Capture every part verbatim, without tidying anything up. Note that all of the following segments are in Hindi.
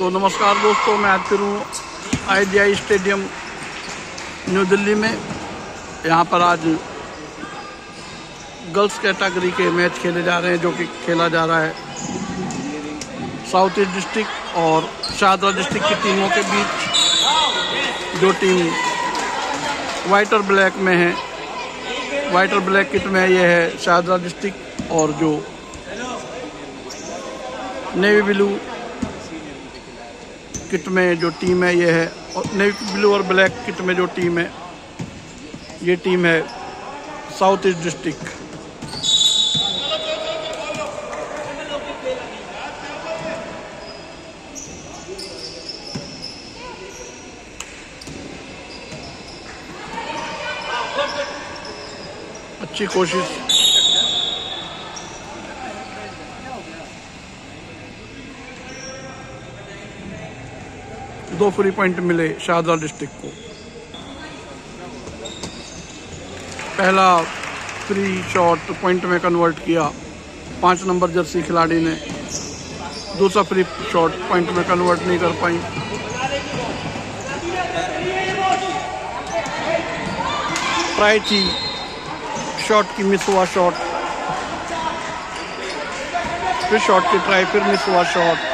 तो नमस्कार दोस्तों, मैं आज फिर हूँ I D I stadium New Delhi में। यहाँ पर आज गर्ल्स कैटेगरी के मैच खेले जा रहे हैं, जो कि खेला जा रहा है साउथ ईस्ट डिस्ट्रिक्ट और शाहदरा डिस्ट्रिक्ट की टीमों के बीच। जो टीम वाइट और ब्लैक में है, वाइट और ब्लैक किट में ये है शाहदरा डिस्ट्रिक्ट, और जो नेवी ब्लू किट में जो टीम है ये है, और नेवी ब्लू और ब्लैक किट में जो टीम है ये टीम है साउथ ईस्ट डिस्ट्रिक्ट। अच्छी कोशिश, दो फ्री पॉइंट मिले शाहदरा डिस्ट्रिक्ट को। पहला फ्री शॉट पॉइंट में कन्वर्ट किया पाँच नंबर जर्सी खिलाड़ी ने, दूसरा फ्री शॉट पॉइंट में कन्वर्ट नहीं कर पाई। ट्राई थी शॉट की, मिस हुआ शॉट, फिर शॉट की ट्राई, फिर मिस हुआ शॉट।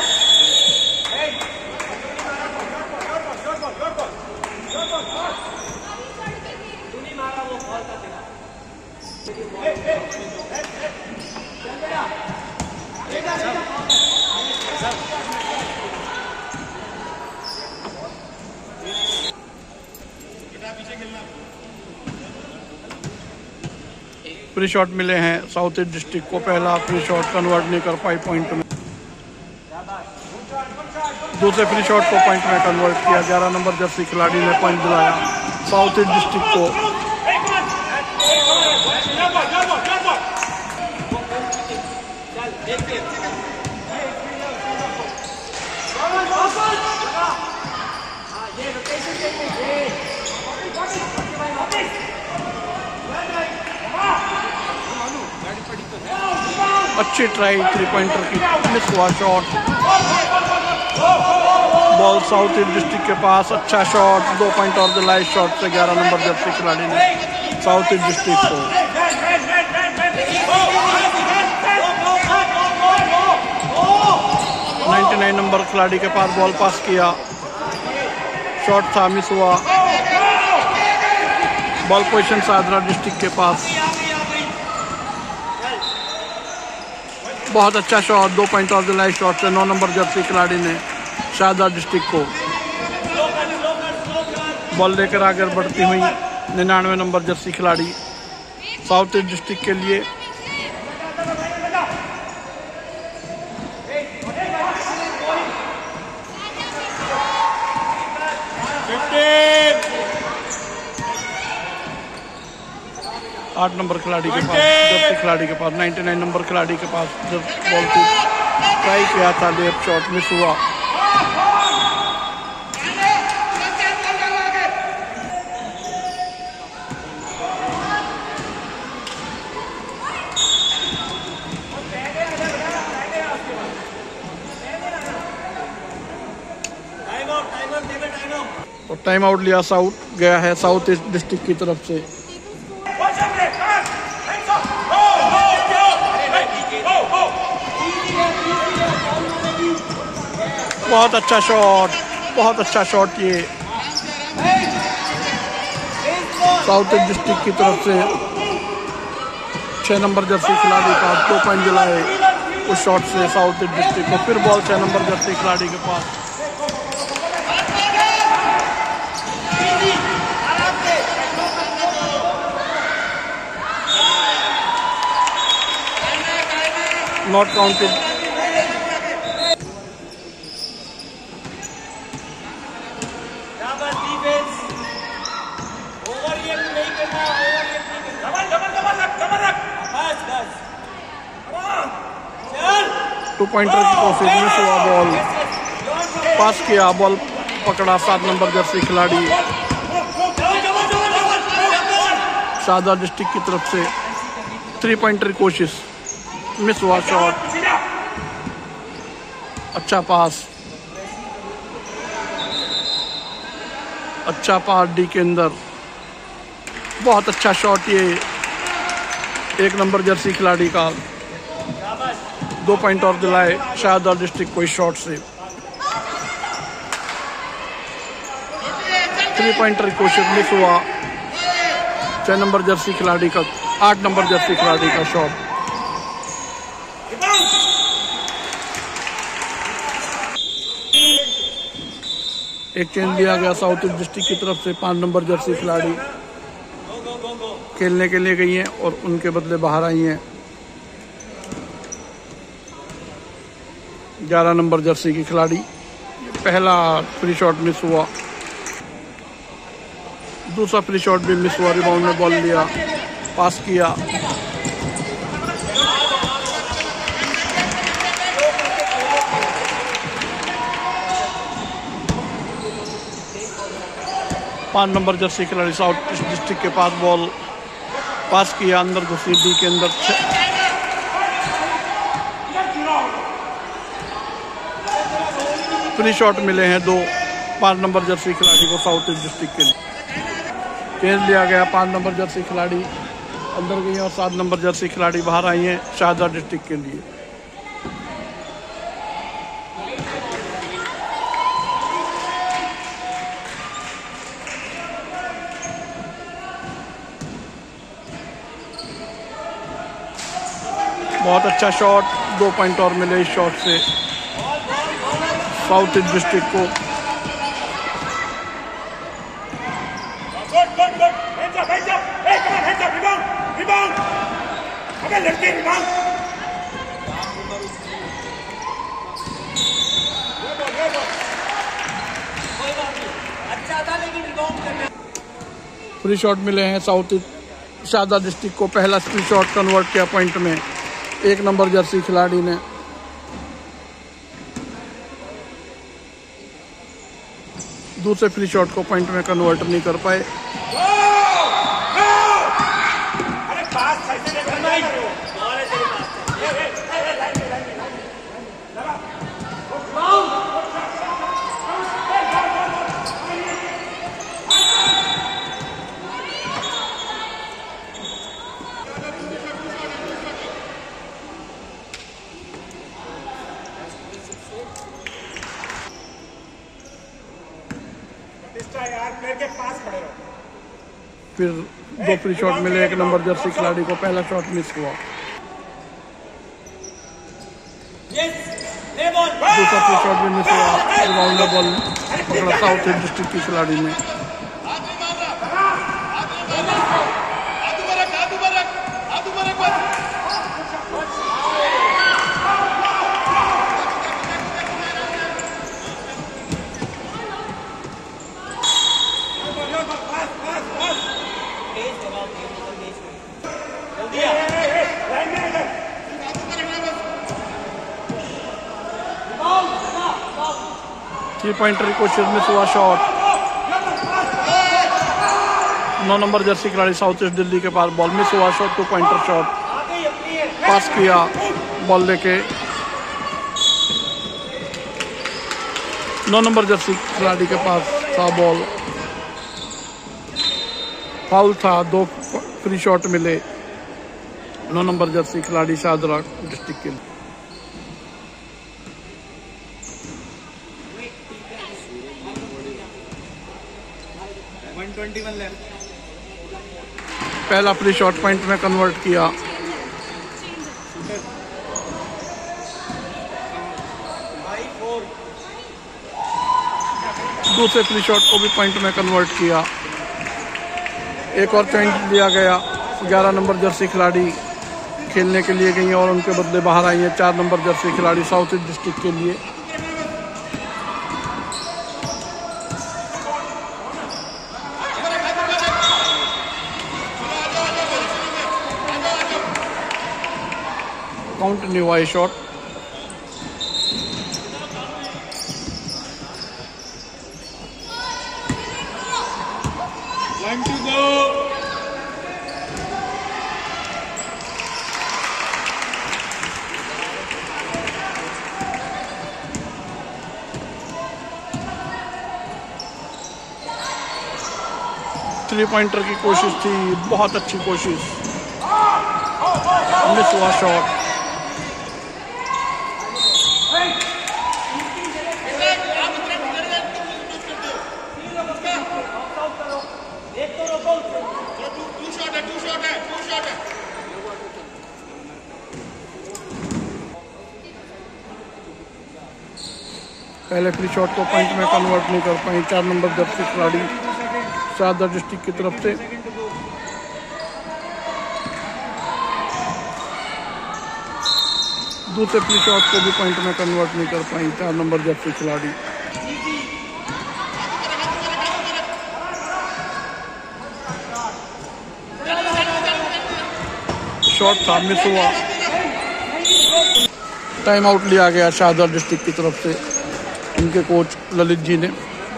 फ्री शॉट मिले हैं साउथ ईस्ट डिस्ट्रिक्ट को। पहला फ्री शॉट कन्वर्ट नहीं कर पाई पॉइंट में, दूसरे फ्री शॉट को पॉइंट में कन्वर्ट किया। ग्यारह नंबर जर्सी खिलाड़ी ने पॉइंट दिलाया साउथ ईस्ट डिस्ट्रिक्ट को। अच्छी ट्राई थ्री पॉइंटर की, मिस हुआ shot. Ball south east district के पास, अच्छा शॉट, दो पॉइंट और दिलाए शॉट से ग्यारह नंबर जर्सी खिलाड़ी ने साउथ ईस्ट डिस्ट्रिक्ट को। निन्यानवे नंबर खिलाड़ी के पास बॉल पास किया, शॉट था, मिस हुआ। बॉल पोजीशन शाहदरा डिस्ट्रिक्ट के पास, बहुत अच्छा शॉट, दो पॉइंट और दिलाए शॉट से नौ नंबर जर्सी खिलाड़ी ने शाहदरा डिस्ट्रिक्ट को। बॉल लेकर आगे बढ़ती हुई निन्यानवे नंबर जर्सी खिलाड़ी साउथ ईस्ट डिस्ट्रिक्ट के लिए। आठ नंबर खिलाड़ी के पास, जर्सी खिलाड़ी के पास, निन्यानवे नंबर खिलाड़ी के पास जब बॉल को ट्राई किया था, लेफ्ट शॉट मिस हुआ। और टाइम आउट लिया साउथ गया है साउथ ईस्ट डिस्ट्रिक्ट की तरफ से। बहुत अच्छा शॉट, बहुत अच्छा शॉट ये साउथ ईस्ट डिस्ट्रिक्ट की तरफ से। छः नंबर जर्सी खिलाड़ी का दो पॉइंट दिलाए उस शॉट से साउथ ईस्ट डिस्ट्रिक्ट को। फिर बॉल छः नंबर जर्सी खिलाड़ी के पास। Not counted. टू पॉइंटर की कोशिश, मिस हुआ। बॉल पास किया, बॉल पकड़ा सात नंबर जर्सी खिलाड़ी शाहदरा डिस्ट्रिक्ट की तरफ से। थ्री पॉइंटर कोशिश, मिस हुआ शॉट, अच्छा पास, अच्छा पार डी के अंदर, बहुत अच्छा शॉट ये एक नंबर जर्सी खिलाड़ी का। दो पॉइंट और दिलाए शाहदरा डिस्ट्रिक्ट को इस शॉट से। थ्री पॉइंटर कोशिश मिस हुआ। छह नंबर जर्सी खिलाड़ी का, आठ नंबर जर्सी खिलाड़ी का शॉट। एक चेंज लिया गया साउथ ईस्ट डिस्ट्रिक्ट की तरफ से। पाँच नंबर जर्सी खिलाड़ी खेलने के लिए गई हैं और उनके बदले बाहर आई हैं ग्यारह नंबर जर्सी की खिलाड़ी। पहला फ्री शॉट मिस हुआ, दूसरा फ्री शॉट भी मिस हुआ। रिबाउंड में बॉल लिया, पास किया। पाँच नंबर जर्सी खिलाड़ी साउथ ईस्ट डिस्ट्रिक्ट के पास बॉल पास किया, अंदर घुसी डी के अंदर। फ्री शॉट मिले हैं दो पाँच नंबर जर्सी खिलाड़ी को साउथ ईस्ट डिस्ट्रिक्ट के लिए। चेंज लिया गया, पाँच नंबर जर्सी खिलाड़ी अंदर गई और सात नंबर जर्सी खिलाड़ी बाहर आई हैं शाहदरा डिस्ट्रिक्ट के लिए। बहुत अच्छा शॉट, दो पॉइंट और मिले इस शॉट से साउथ ईस्ट डिस्ट्रिक्ट को। फ्री शॉट मिले हैं साउथ ईस्ट शाहदरा डिस्ट्रिक्ट को। पहला फ्री शॉट कन्वर्ट किया पॉइंट में एक नंबर जर्सी खिलाड़ी ने। दूसरे फ्री शॉट को पॉइंट में कन्वर्ट नहीं कर पाए। फिर दो फ्री शॉट मिले एक नंबर जर्सी खिलाड़ी को। पहला शॉट मिस हुआ, दूसरा फ्री शॉट भी मिस हुआ। रिबाउंड बॉल पकड़ा साउथ ईस्ट डिस्ट्रिक्ट की खिलाड़ी ने। थ्री पॉइंटर की कोशिश मिस हुआ शॉट। नौ नंबर जर्सी खिलाड़ी साउथ ईस्ट दिल्ली के पास बॉल मिस हुआ shot. Two pointer shot pass किया बॉल लेके। नौ नंबर जर्सी खिलाड़ी के पास था बॉल, फाउल था। दो फ्री शॉट मिले नौ नंबर जर्सी खिलाड़ी शाहदरा डिस्ट्रिक्ट के लिए। पहला फ्री शॉट पॉइंट में कन्वर्ट किया। दूसरे फ्री शॉट को भी पॉइंट में कन्वर्ट किया। एक और पॉइंट लिया गया। ग्यारह नंबर जर्सी खिलाड़ी खेलने के लिए गई हैं और उनके बदले बाहर आई हैं चार नंबर जर्सी खिलाड़ी साउथ ईस्ट डिस्ट्रिक्ट के लिए। काउंट नहीं हुआ ये shot. Time to go. Three pointer की कोशिश थी, बहुत अच्छी कोशिश, मिस हुआ शॉट। पहले फ्री शॉट को पॉइंट में कन्वर्ट नहीं कर पाई चार नंबर जर्सी खिलाड़ी शारदा डिस्ट्रिक्ट की तरफ से। दूसरे फ्री शॉट को भी पॉइंट में कन्वर्ट नहीं कर पाई चार नंबर जर्सी खिलाड़ी। शॉट था, मिस हुआ। टाइम आउट लिया गया शारदा डिस्ट्रिक्ट की तरफ से उनके कोच ललित जी ने।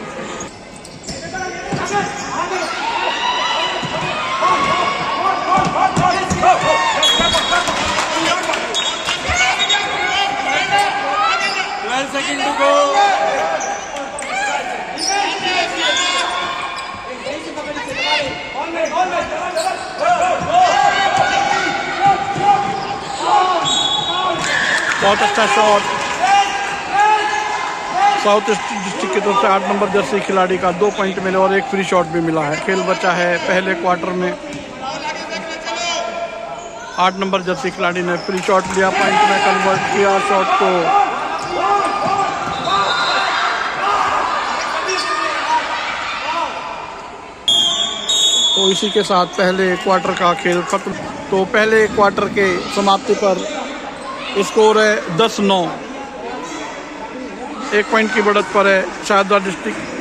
twelve seconds to go. बहुत अच्छा शॉट साउथ डिस्ट्रिक्ट की तरफ से आठ नंबर जर्सी खिलाड़ी का। दो पॉइंट मिले और एक फ्री शॉट भी मिला है। खेल बचा है पहले क्वार्टर में। आठ नंबर जर्सी खिलाड़ी ने फ्री शॉट लिया, पॉइंट में कन्वर्ट किया शॉट को। तो इसी के साथ पहले क्वार्टर का खेल खत्म। तो पहले क्वार्टर के समाप्ति पर स्कोर है दस नौ। एक पॉइंट की बढ़त पर है शारदा डिस्ट्रिक्ट।